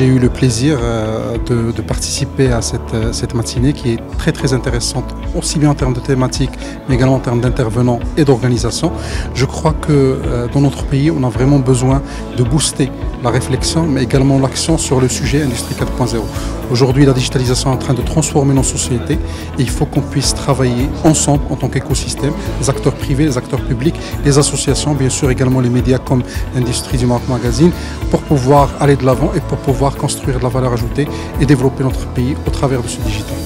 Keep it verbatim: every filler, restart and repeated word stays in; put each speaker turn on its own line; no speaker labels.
j'ai eu le plaisir euh, de, de participer à cette, euh, cette matinée qui est très très intéressante, aussi bien en termes de thématiques, mais également en termes d'intervenants et d'organisation. Je crois que euh, dans notre pays, on a vraiment besoin de booster la réflexion, mais également l'action sur le sujet Industrie quatre point zéro. Aujourd'hui, la digitalisation est en train de transformer nos sociétés et il faut qu'on puisse travailler ensemble en tant qu'écosystème, les acteurs privés, les acteurs publics, les associations, bien sûr également les médias comme l'industrie du Maroc Magazine, pour pouvoir aller de l'avant et pour pouvoir construire de la valeur ajoutée et développer notre pays au travers de ce digital.